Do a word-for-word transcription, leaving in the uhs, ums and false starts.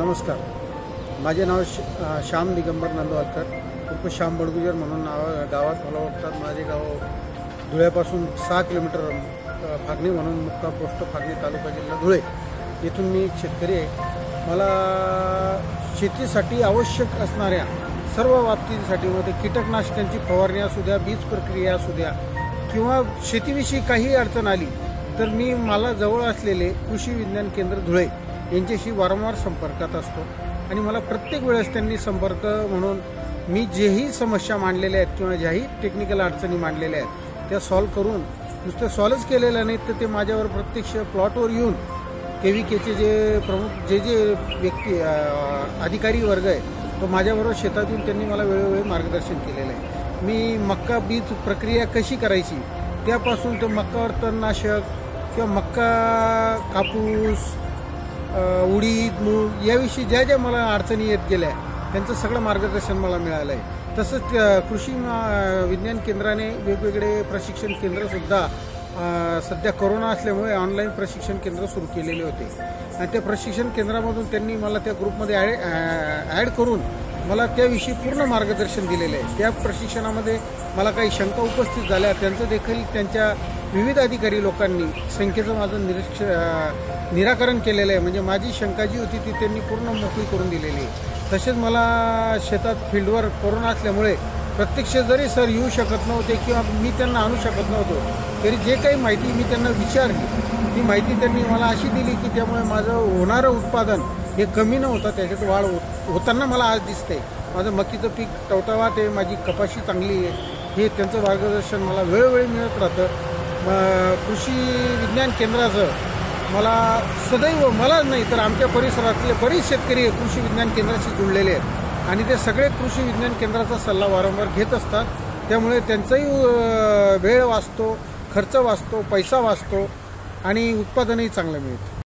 नमस्कार. माझे नाव श श्याम दिगंबर नंदवालकर उर्फ श्याम बडगुजर म्हणून नाव गावात मला ओळखतात. माझे गाव धुळ्यापासून सहा किलोमीटर फागणी म्हणून मुक्का पोस्ट फागणी तालुका जिल्हा धुळे. येथून मी एक शेतकरी आहे. मला शेतीसाठी आवश्यक असणाऱ्या सर्व बाबतींसाठी मध्ये कीटकनाशकांची फवारणी असू द्या, बीज प्रक्रिया असू द्या किंवा शेतीविषयी काही अडचण आली तर मी मला जवळ असलेले कृषी विज्ञान केंद्र धुळे यांच्याशी वारंवार संपर्कात असतो आणि मला प्रत्येक वेळेस त्यांनी संपर्क म्हणून मी जेही समस्या मांडलेल्या आहेत किंवा ज्याही टेक्निकल अडचणी मांडलेल्या आहेत त्या सॉल्व्ह करून नुसतं सॉल्वच केलेलं नाहीत तर ते माझ्यावर प्रत्यक्ष प्लॉटवर येऊन के व्ही केचे जे प्रमुख जे जे व्यक्ती अधिकारी वर्ग आहे तो माझ्याबरोबर शेतात येऊन त्यांनी मला वेळोवेळी मार्गदर्शन केलेलं आहे. मी मक्का बीज प्रक्रिया कशी करायची त्यापासून ते मक्कावर तणनाशक किंवा मक्का कापूस उडीद मूग याविषयी ज्या ज्या मला अडचणी येत गेल्या त्यांचं सगळं मार्गदर्शन मला मिळालं आहे. तसंच कृषी विज्ञान केंद्राने वेगवेगळे प्रशिक्षण केंद्रसुद्धा सध्या कोरोना असल्यामुळे ऑनलाईन प्रशिक्षण केंद्र सुरू केलेले होते आणि त्या प्रशिक्षण केंद्रामधून त्यांनी मला त्या ग्रुपमध्ये ॲड ॲड करून मला त्याविषयी पूर्ण मार्गदर्शन दिलेलं आहे. त्या प्रशिक्षणामध्ये मला काही शंका उपस्थित झाल्या त्यांचं देखील त्यांच्या विविध अधिकारी लोकांनी संख्येचं माझं निरीक्ष निराकरण केलेलं आहे. म्हणजे माझी शंका जी होती ती त्यांनी पूर्ण मोकळी करून दिलेली आहे. तसेच मला शेतात फील्डवर कोरोना असल्यामुळे प्रत्यक्ष जरी सर येऊ शकत नव्हते किंवा मी त्यांना आणू शकत नव्हतो तरी जे काही माहिती मी त्यांना विचारली ती माहिती त्यांनी मला अशी दिली की त्यामुळे माझं होणारं उत्पादन हे कमी न होता त्याच्यात वाढ होत होताना मला आज दिसते. माझं मकीचं पीक टवटवाट आहे, माझी कपाशी चांगली आहे. हे त्यांचं मार्गदर्शन मला वेळोवेळी मिळत राहतं. कृषी विज्ञान केंद्राचं मला सदैव मला नाही तर आमच्या परिसरातले बरेच शेतकरी कृषी विज्ञान केंद्राशी जुळलेले आहेत आणि ते सगळे कृषी विज्ञान केंद्राचा सल्ला वारंवार घेत असतात. त्यामुळे त्यांचाही वेळ वाचतो, खर्च वाचतो, पैसा वाचतो आणि उत्पादनही चांगलं मिळतं.